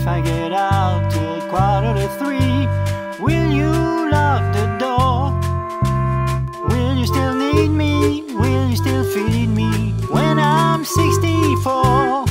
if I get out till 2:45? Will you lock the door? Will you still need me? Will you still feed me when I'm 64?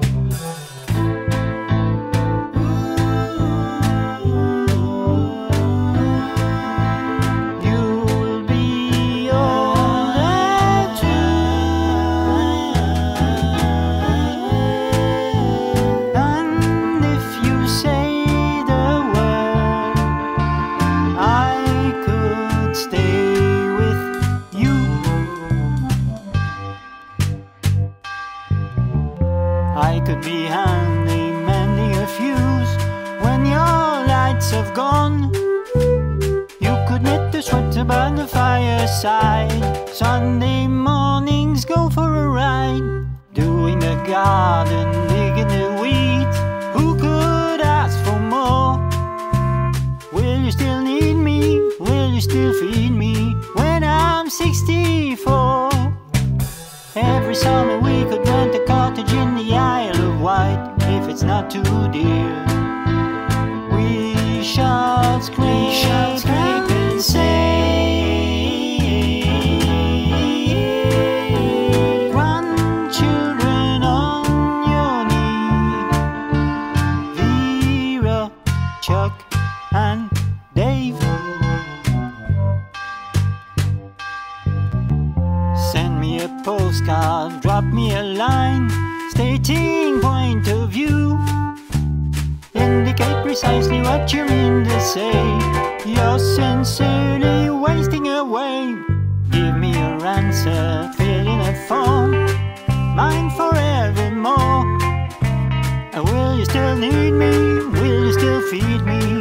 I could be handy mending a fuse when your lights have gone. You could knit the sweater by the fireside. Sunday mornings go for a ride, doing the garden, digging the weeds. Who could ask for more? Will you still need me? Will you still feed me when I'm 64? Every summer we could rent a cottage in the Isle of Wight, if it's not too dear. We shall scrape and save. Grandchildren on your knee, Vera, Chuck and Dave. Send me a postcard, drop me a line, stating point of view. Indicate precisely what you mean to say. You're sincerely wasting away. Give me your answer, fill in a form, mine forevermore. And will you still need me? Will you still feed me